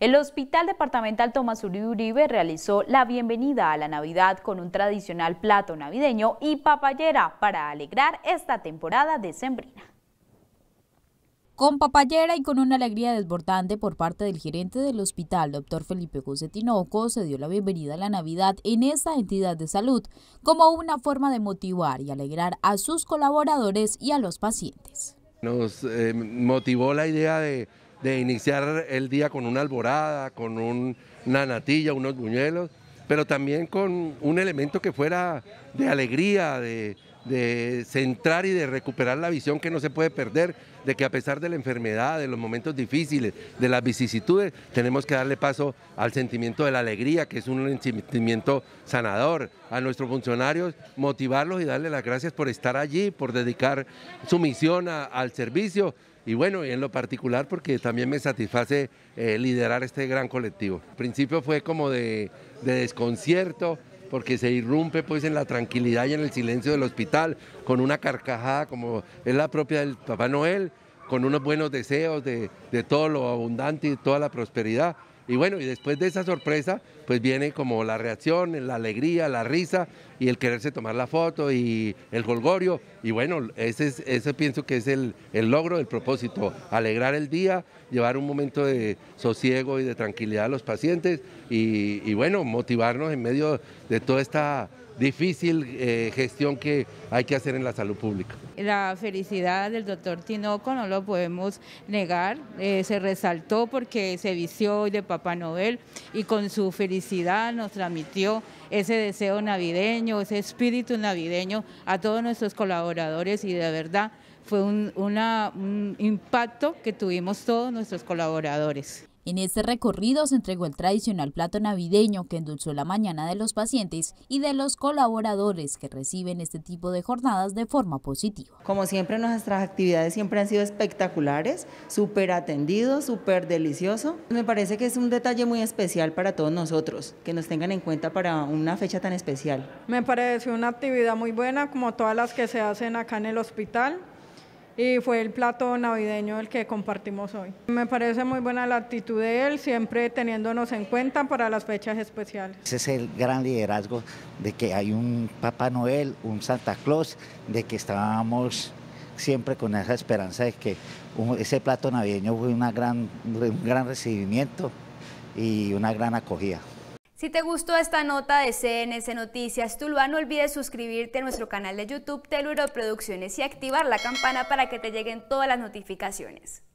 El Hospital Departamental Tomás Uribe realizó la bienvenida a la Navidad con un tradicional plato navideño y papayera para alegrar esta temporada decembrina. Con papayera y con una alegría desbordante por parte del gerente del hospital, doctor Felipe José Tinoco, se dio la bienvenida a la Navidad en esta entidad de salud como una forma de motivar y alegrar a sus colaboradores y a los pacientes. Nos motivó la idea de iniciar el día con una alborada, con una natilla, unos buñuelos, pero también con un elemento que fuera de alegría, de centrar y de recuperar la visión que no se puede perder, de que a pesar de la enfermedad, de los momentos difíciles, de las vicisitudes, tenemos que darle paso al sentimiento de la alegría, que es un sentimiento sanador. A nuestros funcionarios, motivarlos y darles las gracias por estar allí, por dedicar su misión al servicio. Y bueno, en lo particular porque también me satisface liderar este gran colectivo. Al principio fue como de desconcierto, porque se irrumpe pues en la tranquilidad y en el silencio del hospital, con una carcajada como es la propia del Papá Noel, con unos buenos deseos de todo lo abundante y toda la prosperidad. Y bueno, y después de esa sorpresa, pues viene como la reacción, la alegría, la risa y el quererse tomar la foto y el jolgorio. Y bueno, ese pienso que es el logro del propósito, alegrar el día, llevar un momento de sosiego y de tranquilidad a los pacientes y bueno, motivarnos en medio de toda esta difícil gestión que hay que hacer en la salud pública. La felicidad del doctor Tinoco no lo podemos negar, se resaltó porque se vistió hoy de Papá Noel y con su felicidad nos transmitió ese deseo navideño, ese espíritu navideño a todos nuestros colaboradores y de verdad fue un impacto que tuvimos todos nuestros colaboradores. En este recorrido se entregó el tradicional plato navideño que endulzó la mañana de los pacientes y de los colaboradores que reciben este tipo de jornadas de forma positiva. Como siempre, nuestras actividades siempre han sido espectaculares, súper atendidos, súper delicioso. Me parece que es un detalle muy especial para todos nosotros, que nos tengan en cuenta para una fecha tan especial. Me pareció una actividad muy buena, como todas las que se hacen acá en el hospital. Y fue el plato navideño el que compartimos hoy. Me parece muy buena la actitud de él, siempre teniéndonos en cuenta para las fechas especiales. Ese es el gran liderazgo de que hay un Papá Noel, un Santa Claus, de que estábamos siempre con esa esperanza de que ese plato navideño fue un gran recibimiento y una gran acogida. Si te gustó esta nota de CNC Noticias Tuluá, no olvides suscribirte a nuestro canal de YouTube Teluro Producciones y activar la campana para que te lleguen todas las notificaciones.